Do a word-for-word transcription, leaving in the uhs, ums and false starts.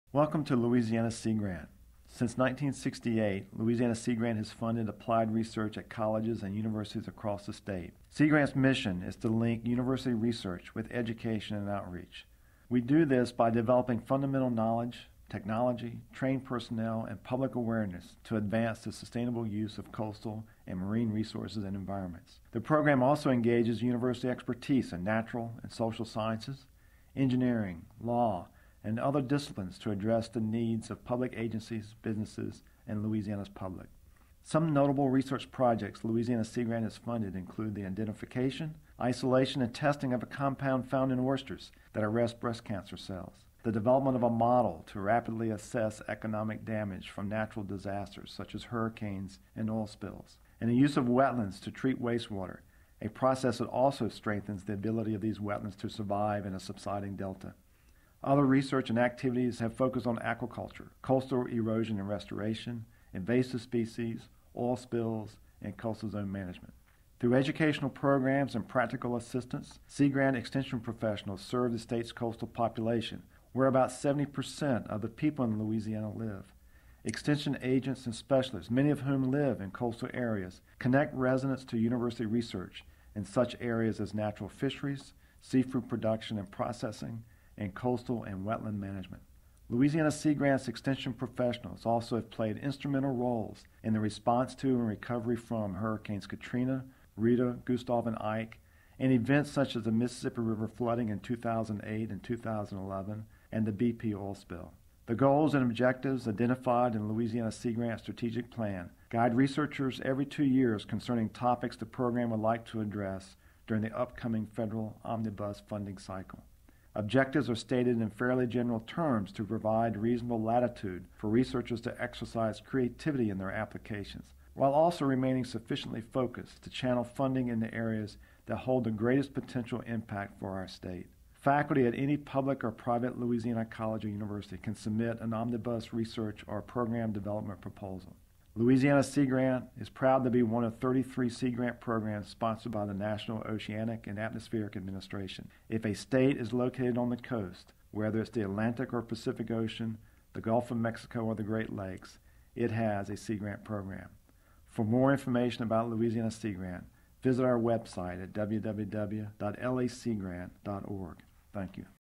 Welcome to Louisiana Sea Grant. Since nineteen sixty-eight, Louisiana Sea Grant has funded applied research at colleges and universities across the state. Sea Grant's mission is to link university research with education and outreach. We do this by developing fundamental knowledge, technology, trained personnel, and public awareness to advance the sustainable use of coastal and marine resources and environments. The program also engages university expertise in natural and social sciences, engineering, law, and other disciplines to address the needs of public agencies, businesses, and Louisiana's public. Some notable research projects Louisiana Sea Grant has funded include the identification, isolation, and testing of a compound found in oysters that arrests breast cancer cells, the development of a model to rapidly assess economic damage from natural disasters such as hurricanes and oil spills, and the use of wetlands to treat wastewater, a process that also strengthens the ability of these wetlands to survive in a subsiding delta. Other research and activities have focused on aquaculture, coastal erosion and restoration, invasive species, oil spills, and coastal zone management. Through educational programs and practical assistance, Sea Grant extension professionals serve the state's coastal population, where about seventy percent of the people in Louisiana live. Extension agents and specialists, many of whom live in coastal areas, connect residents to university research in such areas as natural fisheries, seafood production and processing, and coastal and wetland management. Louisiana Sea Grant's extension professionals also have played instrumental roles in the response to and recovery from Hurricanes Katrina, Rita, Gustav, and Ike, and events such as the Mississippi River flooding in two thousand eight and two thousand eleven and the B P oil spill. The goals and objectives identified in Louisiana Sea Grant's strategic plan guide researchers every two years concerning topics the program would like to address during the upcoming federal omnibus funding cycle. Objectives are stated in fairly general terms to provide reasonable latitude for researchers to exercise creativity in their applications, while also remaining sufficiently focused to channel funding in the areas that hold the greatest potential impact for our state. Faculty at any public or private Louisiana college or university can submit an omnibus research or program development proposal. Louisiana Sea Grant is proud to be one of thirty-three Sea Grant programs sponsored by the National Oceanic and Atmospheric Administration. If a state is located on the coast, whether it's the Atlantic or Pacific Ocean, the Gulf of Mexico, or the Great Lakes, it has a Sea Grant program. For more information about Louisiana Sea Grant, visit our website at w w w dot l a sea grant dot org. Thank you.